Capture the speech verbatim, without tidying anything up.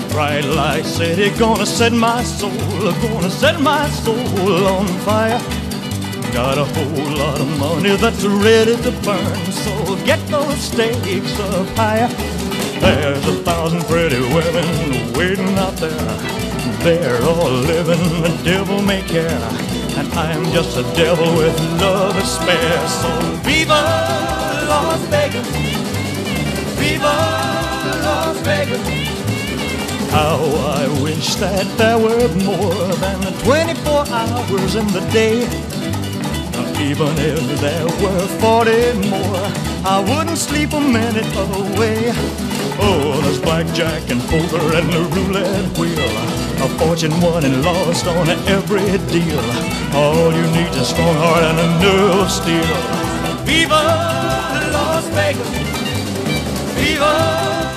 Bright light city, gonna set my soul, gonna set my soul on fire. Got a whole lot of money that's ready to burn, so get those stakes up higher. There's a thousand pretty women waiting out there. They're all living the devil may care, and I'm just a devil with love to spare. So viva Las Vegas, viva Las Vegas. How I wish that there were more than twenty-four hours in the day. Even if there were forty more, I wouldn't sleep a minute away. Oh, there's blackjack and poker and the roulette wheel, a fortune won and lost on every deal. All you need is a strong heart and a nerve of steel. Viva Las Vegas, viva